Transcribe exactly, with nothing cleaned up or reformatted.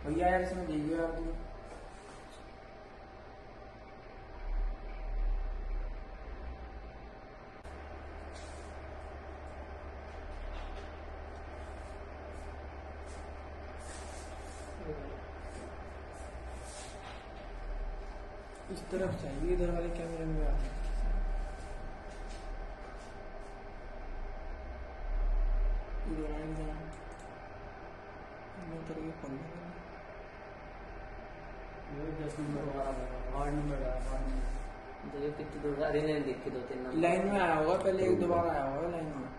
भैया यार इसमें देखिए यार तुम इस तरफ चाहिए, इधर वाले कैमरे में आ इधर आएंगे उधर के फोन दस नंबर वाला आठ नंबर वाला देखो कितनी दूर आ रही है, देख के दो तीन नंबर लाइन में आया होगा, पहले एक दो बार आया होगा लाइन में।